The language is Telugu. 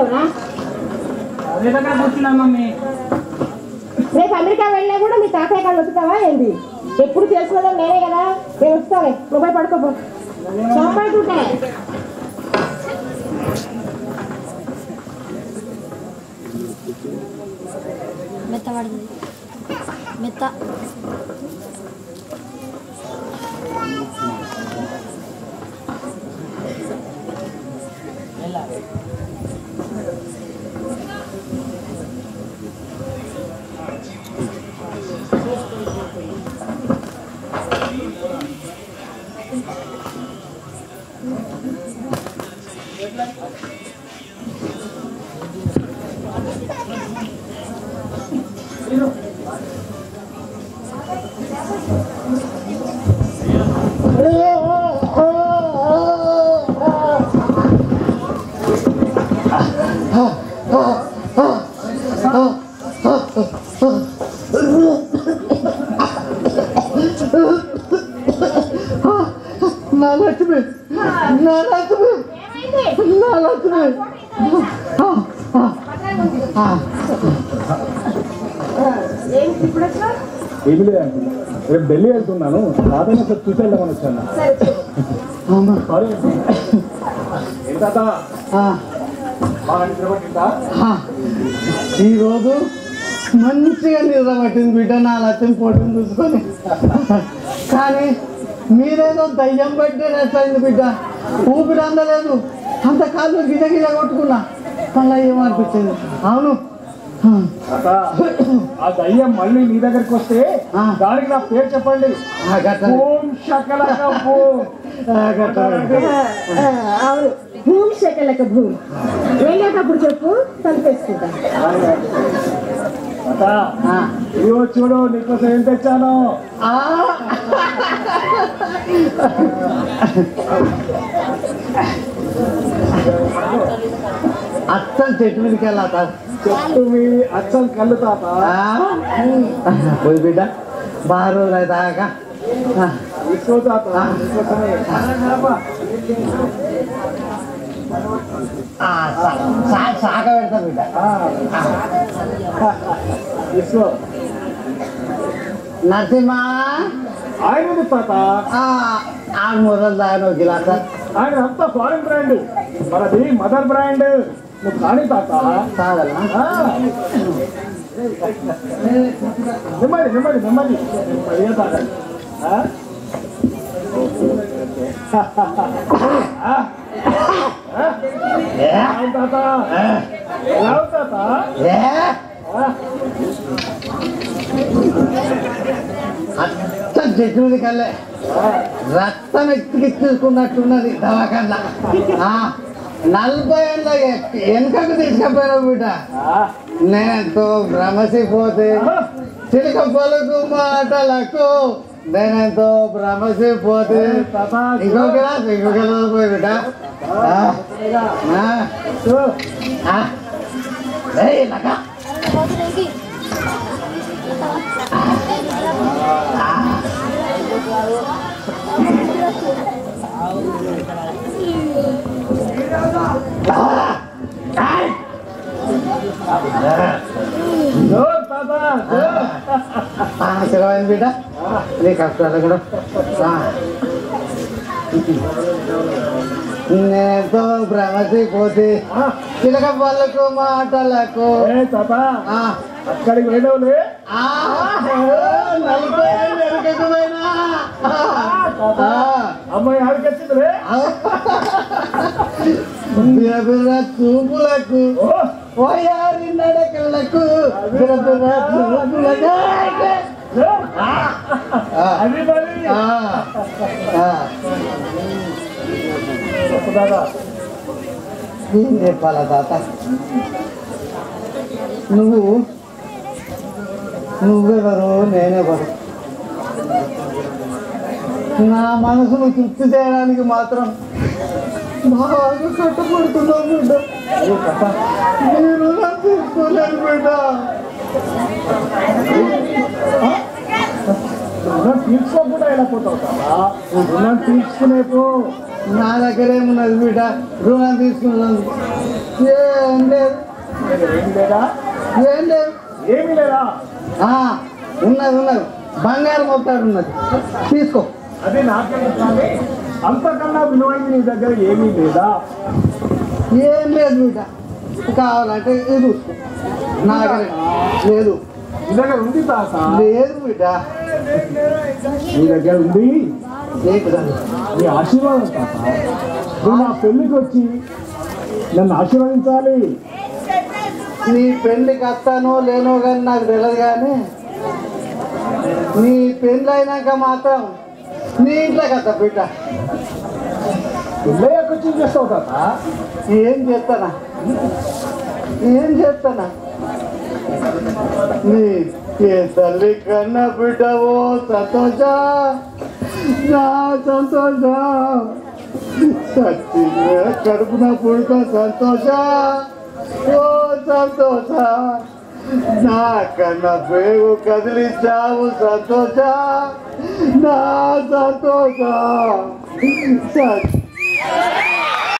కూర్చున్నా మమ్మీ. రేపు అమెరికా వెళ్ళినా కూడా మీ తాతయ్య కాళ్ళు వస్తావా ఏంది? ఎప్పుడు చేసుకున్నాం నేనే కదా, నేను వస్తానే. మొబైల్ పడుకోపో. సోంపడుతుంటే మెత్త పడింది మెత్త. ఏమి లేదండి, రేపు ఢిల్లీ వెళ్తున్నాను. సాధారణ సార్ చూసి వెళ్దామని వచ్చాను. సారీ ఏంటా బాగా నిద్రపట్టిందా? ఈరోజు మంచిగా నిద్ర పట్టింది బిడ్డ, నా లక్ష్యం పోటీని చూసుకొని. కానీ మీరేదో దయ్యం పట్టినట్లయింది బిడ్డ. ఊపిరి అందలేదు, అంత కాళ్ళు గిజ గిజ కొట్టుకున్నా. మళ్ళీ ఏమనిపించింది? అవును, ఆ దయ్యం మళ్ళీ నీ దగ్గరికి వస్తే దానికి నా పేరు చెప్పండి. ఓం శకలక బూమ్. అవును, భూమి శకలక భూమి. వెళ్ళేటప్పుడు చెప్పు, తలిపేసుకుంటా. ఇదిగో చూడు, నీకోసం ఏం తెచ్చాను. అచ్చం చెట్టు మీదకి వెళ్ళా చెట్టు మీ అచ్చం కళ్ళు తాత. పోయి బిడ్డ బాగా రోజులు అవుతాక తీసుకో తాత. శాఖ పెడతా బిడ్డ. తీసుకో. నరసింహ ఆయన తాత. ఆరు మొదలు దాని ఒక గిలాస. ఆయన అంతా ఫారిన్ బ్రాండ్, మనది మదర్ బ్రాండ్. నువ్వు కానీ తాత తాగలా? నెమ్మది నెమ్మది నెమ్మది తాగాలి. తాత ఎలా తాత? అచ్చం చెట్టు మీదకి వెళ్ళే రక్తం ఎక్కిచ్చుకున్నట్టున్నది దవాఖాన. 40 ఏళ్ళ వెనుకకు తీసుకపోయినావు బిడ్డ. నేనెంతో భ్రమసిపోతే చిలుక పలుకు మాటలకు నేనెంతో భ్రమసిపోతే. ఇంకో గిలాస్ పోయి బిడ్డ. ఆశీర్వాదం బిడ్డ, నీ కష్టాలు కూడా. నేనెంతో భ్రమసిపోతే చిలక పళ్ళకు మాటలకు. అక్కడికి వెళ్ళవులే. 40 ఏళ్ళు వెనుకకు పోయినా అమ్మాయి ఆడికొచ్చిందిలే. బిరబిర చూపులకు ఓయారి నడకలకు బిరబిర చూపులకు. అది మరి ఏం చెప్పాలా తాత? నువ్వెవరు, నేనెవరు? నా మనసును తృప్తి చేయడానికి మాత్రం బాగా కట్టుబడుతున్నావు బిడ్డ. నేను తీసుకోలేను బిడ్డ. రుణం తీర్చుకోకుండా వెళ్ళిపోతావు కదా. రుణం తీర్చుకునేపు నా దగ్గర ఏమున్నది బిడ్డ? రుణం తీసుకున్నాను. ఏం లేదు. ఏమి లేదా? ఏం లేదు. ఏమి లేదా? ఉన్నది ఉన్నది, బంగారం ఒకటాడు ఉన్నది, తీసుకో. అదే నాకేం చెప్పాలి, అంతకన్నా విలువైంది నీ దగ్గర ఏమీ లేదా? ఏం లేదు బిడ్డ, కావాలంటే ఇది చూసుకో. నా దగ్గర లేదు. నీ దగ్గర ఉంది తాత? లేదు బిడ్డ. నీ దగ్గర ఉంది. నీ ఆశీర్వాదం తాత. నువ్వు నా పెళ్లికి వచ్చి నన్ను ఆశీర్వదించాలి. నీ పెళ్ళికి వస్తానో లేనో కానీ నాకు తెలియదు, కానీ నీ పెళ్ళి అయినాక మాత్రం నీ ఇంట్లోకి వస్తా బిడ్డ. పెళ్ళయ్యాక వచ్చి చేస్తావు తాత? ఏం చేస్తానా, ఏం చేస్తానా? నీ ఏ తల్లి కన్నా బిడ్డవో సంతోష, నా సంతోష, కడుపున పుడుకో సంతోష, ఓ సంతోష, నా కన్నా పేరు కదిలించావు సంతోష, నా సంతోష.